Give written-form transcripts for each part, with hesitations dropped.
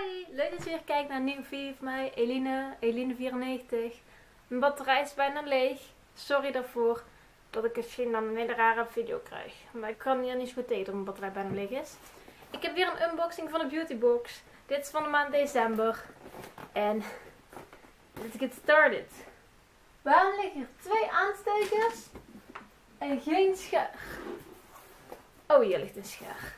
Hoi, leuk dat je weer kijkt naar een nieuwe video van mij, Eline94. Mijn batterij is bijna leeg. Sorry daarvoor dat ik misschien dan een hele rare video krijg. Maar ik kan hier niet zo goed tegen dat mijn batterij bijna leeg is. Ik heb weer een unboxing van de beautybox. Dit is van de maand december. En let's get started. Waarom liggen hier 2 aanstekers en geen schaar? Oh, hier ligt een schaar.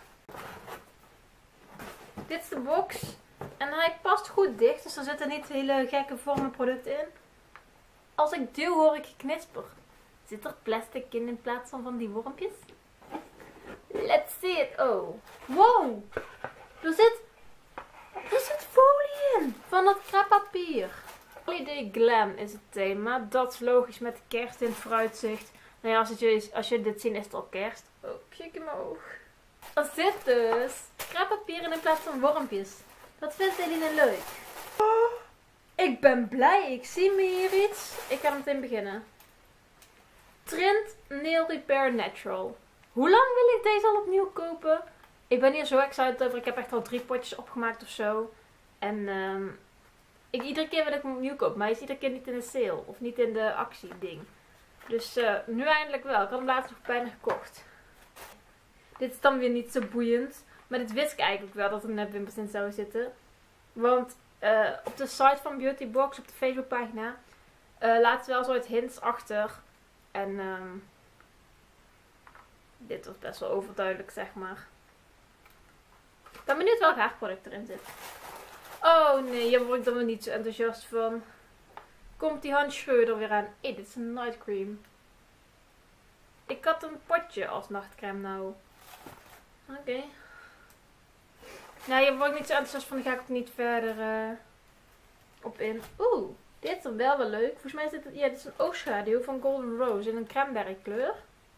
Dit is de box. En hij past goed dicht, dus er zitten niet hele gekke vormen producten in. Als ik duw hoor ik geknisper. Zit er plastic in plaats van die wormpjes? Let's see it. Oh. Wow. Er zit folie in. Van dat krappapier. Holiday Glam is het thema. Dat is logisch met kerst in het vooruitzicht. Nou ja, als je dit ziet is het al kerst. Oh, kijk in mijn oog. Er zit dus krappapier in plaats van wormpjes. Dat vindt Eline leuk. Oh, ik ben blij. Ik zie me hier iets. Ik ga meteen beginnen. Trend Nail Repair Natural. Hoe lang wil ik deze al opnieuw kopen? Ik ben hier zo excited over. Ik heb echt al 3 potjes opgemaakt of zo. En iedere keer wil ik hem opnieuw kopen. Maar hij is iedere keer niet in de sale. Of niet in de actie ding. Dus nu eindelijk wel. Ik had hem laatst nog bijna gekocht. Dit is dan weer niet zo boeiend. Maar dit wist ik eigenlijk wel dat er nepwimpers in zouden zitten. Want op de site van Beautybox, op de Facebookpagina, laten ze wel zo het hints achter. En dit was best wel overduidelijk, zeg maar. Ik ben benieuwd welk haarproduct erin zit. Oh nee, hier word ik dan weer niet zo enthousiast van. Komt die Hans Schreuder weer aan. Dit is een night cream. Ik had een potje als nachtcreme nou. Oké. Nou, hier word ik niet zo enthousiast van. Dan ga ik ook niet verder op in. Oeh, dit is dan wel leuk. Volgens mij is dit, dit is een oogschaduw van Golden Rose in een cranberry kleur.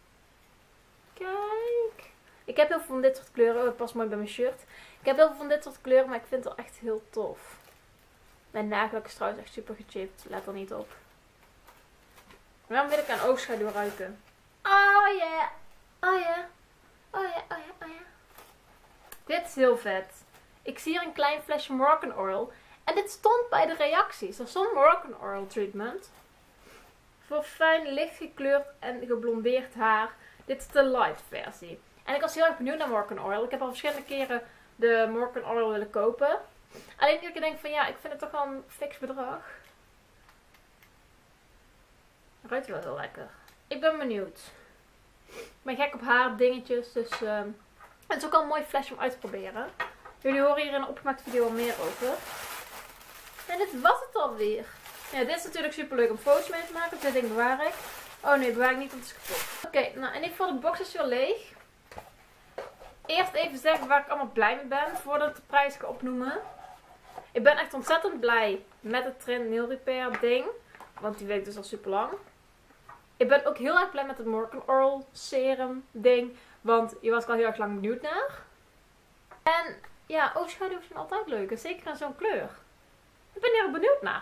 Kijk. Ik heb heel veel van dit soort kleuren. Oh, het past mooi bij mijn shirt. Ik heb heel veel van dit soort kleuren, maar ik vind het wel echt heel tof. Mijn nagellak is trouwens echt super gechipt. Let er niet op. Waarom wil ik aan oogschaduw ruiken? Oh yeah. Oh yeah. Oh ja, oh ja, oh ja. Dit is heel vet. Ik zie hier een klein flesje Moroccan Oil. En dit stond bij de reacties. Er stond Moroccan Oil treatment. Voor fijn, licht gekleurd en geblondeerd haar. Dit is de light versie. En ik was heel erg benieuwd naar Moroccan Oil. Ik heb al verschillende keren de Moroccan Oil willen kopen. Alleen nu ik denk van ja, ik vind het toch wel een fix bedrag. Ruikt wel heel lekker. Ik ben benieuwd. Ik ben gek op haar dingetjes, dus het is ook al een mooi flesje om uit te proberen. Jullie horen hier in een opgemaakte video al meer over. En dit was het alweer. Ja, dit is natuurlijk super leuk om foto's mee te maken, dus dit ding bewaar ik. Oh nee, bewaar ik niet, want het is kapot. Oké, nou in ieder geval de box is weer leeg. Eerst even zeggen waar ik allemaal blij mee ben, voordat ik de prijs ga opnoemen. Ik ben echt ontzettend blij met het Trend Nail Repair ding, want die werkt dus al super lang. Ik ben ook heel erg blij met het Moroccan Oil serum ding. Want hier was ik al heel erg lang benieuwd naar. En ja, oogschaduws zijn altijd leuk. En zeker in zo'n kleur. Ik ben heel benieuwd naar.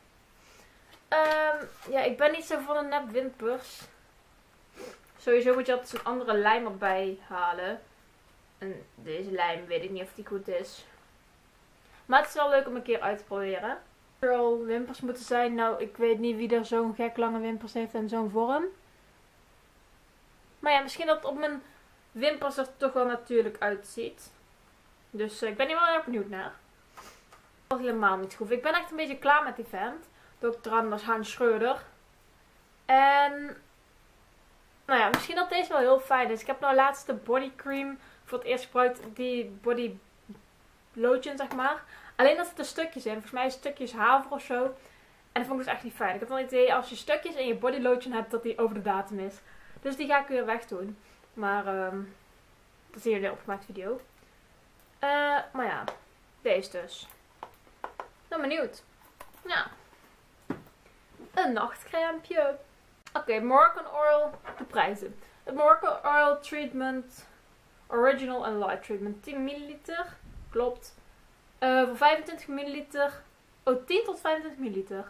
Ja, ik ben niet zo van de nepwimpers. Sowieso moet je altijd zo'n andere lijm erbij halen. En deze lijm weet ik niet of die goed is. Maar het is wel leuk om een keer uit te proberen. Er al wimpers moeten zijn. Nou, ik weet niet wie er zo'n gek lange wimpers heeft en zo'n vorm. Maar ja, misschien dat het op mijn wimpers er toch wel natuurlijk uitziet. Dus ik ben hier wel erg benieuwd naar. Dat is helemaal niet goed. Ik ben echt een beetje klaar met die vent. Dr. Anders Hans Schreuder. En nou ja, misschien dat deze wel heel fijn is. Ik heb nou laatst de body cream voor het eerst gebruikt. Die body lotion, zeg maar. Alleen dat er stukjes in. Volgens mij stukjes haver of zo. En dat vond ik dus echt niet fijn. Ik heb wel het idee als je stukjes in je body lotion hebt dat die over de datum is. Dus die ga ik weer wegdoen. Maar dat zien jullie in de opgemaakte video. Maar ja, deze dus. Ben benieuwd. Ja. Een nachtcrèmpje. Oké, Moroccan Oil. De prijzen. Het Moroccan Oil Treatment Original en Light Treatment 10 milliliter. Klopt. Voor 25 milliliter. Oh, 10 tot 25 milliliter.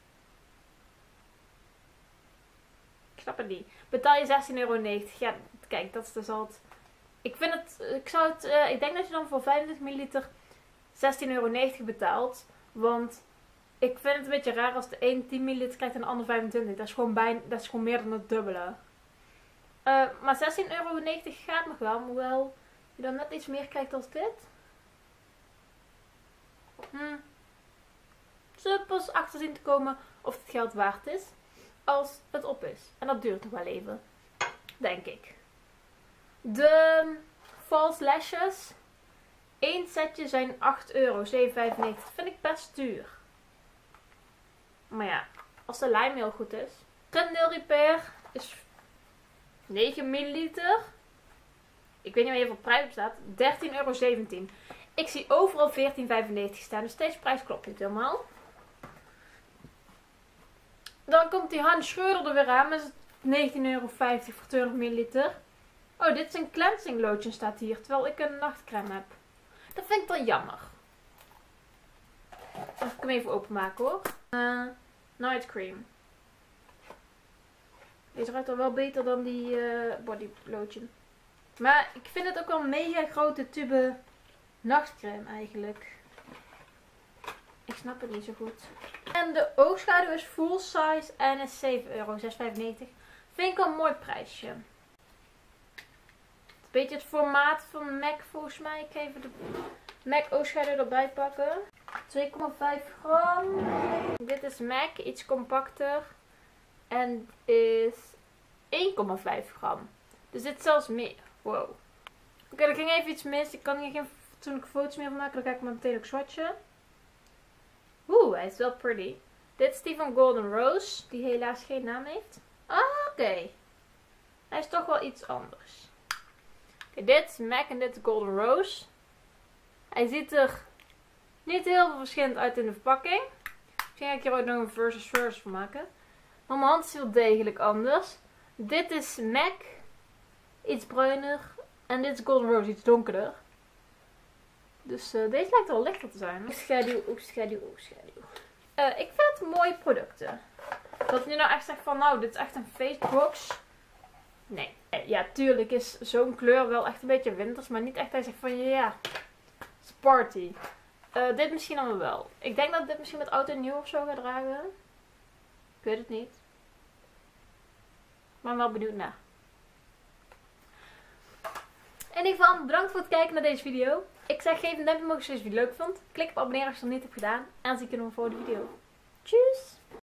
Ik snap het niet. Betaal je €16,90. Ja, kijk, dat is dus al het. Ik vind het. Ik denk dat je dan voor 25 milliliter 16,90 € betaald. Want ik vind het een beetje raar als de een 10 ml krijgt en de ander 25. Dat is gewoon meer dan het dubbele. Maar 16,90 € gaat nog wel. Hoewel je dan net iets meer krijgt als dit. Zullen we pas achter zien te komen of het geld waard is. Als het op is. En dat duurt nog wel even. Denk ik. De false lashes. 1 setje zijn 8 €, 7,95. Dat vind ik best duur. Maar ja, als de lijm heel goed is. Trend Nail Repair is 9 ml. Ik weet niet waar je voor prijs op staat. 13,17 €. Ik zie overal 14,95 staan. Dus deze prijs klopt niet helemaal. Dan komt die Hans Schreuder er weer aan. Met 19,50 € voor 20 ml. Oh, dit is een cleansing lotion staat hier. Terwijl ik een nachtcreme heb. Dat vind ik wel jammer. Zal ik hem even openmaken hoor. Night cream. Deze ruikt al wel beter dan die body lotion. Maar ik vind het ook wel een mega grote tube nachtcreme eigenlijk. Ik snap het niet zo goed. En de oogschaduw is full size en is 7 €, 6,95 €. Vind ik wel een mooi prijsje. Een beetje het formaat van MAC volgens mij. Ik ga even de MAC oogschaduw erbij pakken. 2,5 gram. Dit is MAC, iets compacter. En is 1,5 gram. Dus dit is zelfs meer. Wow. Oké, er ging even iets mis. Ik kan hier geen fatsoenlijke foto's meer van maken. Dan ga ik hem meteen ook swatchen. Oeh, hij is wel pretty. Dit is die van Golden Rose. Die helaas geen naam heeft. Ah, oké. Hij is toch wel iets anders. Oké, dit is MAC en dit is Golden Rose. Hij ziet er niet heel veel verschillend uit in de verpakking. Misschien ga ik hier ook nog een versus van maken. Maar mijn hand is heel degelijk anders. Dit is MAC. Iets bruiner. En dit is Golden Rose, iets donkerder. Dus deze lijkt wel lichter te zijn. Oogschaduw, oogschaduw, oogschaduw. Ik vind het mooie producten. Dat je nou echt zegt van nou, dit is echt een feestbox. Nee. Ja, tuurlijk is zo'n kleur wel echt een beetje winters. Maar niet echt dat je zegt van ja, het is party. Dit misschien allemaal wel. Ik denk dat ik dit misschien met oud en nieuw of zo ga dragen. Ik weet het niet. Maar ik ben wel benieuwd naar. In ieder geval, bedankt voor het kijken naar deze video. Ik zeg geef een duimpje omhoog als je deze video leuk vond. Klik op abonneren als je het nog niet hebt gedaan. En dan zie ik je in een volgende video. Tjus!